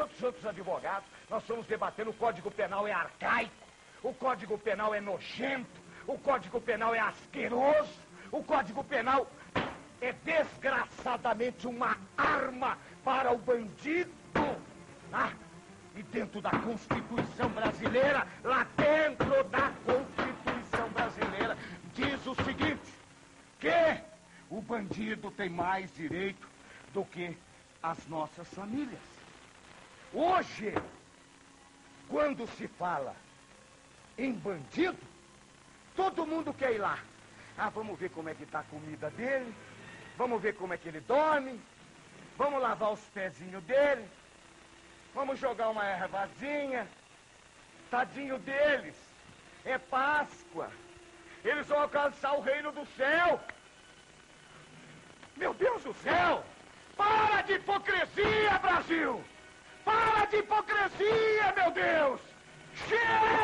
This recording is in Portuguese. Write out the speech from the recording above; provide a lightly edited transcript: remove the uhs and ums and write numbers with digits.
tantos outros advogados, nós fomos debatendo o Código Penal é arcaico, o Código Penal é nojento, o Código Penal é asqueroso, o Código Penal é desgraçadamente uma arma para o bandido. Ah, e dentro da Constituição brasileira, lá dentro da Constituição brasileira, diz o seguinte, que o bandido tem mais direito do que as nossas famílias. Hoje, quando se fala em bandido, todo mundo quer ir lá. Ah, vamos ver como é que tá a comida dele, vamos ver como é que ele dorme, vamos lavar os pezinhos dele, vamos jogar uma ervazinha. Tadinho deles, é Páscoa, eles vão alcançar o reino do céu. Meu Deus do céu! Para de hipocrisia, Brasil! Para de hipocrisia, meu Deus! Chega!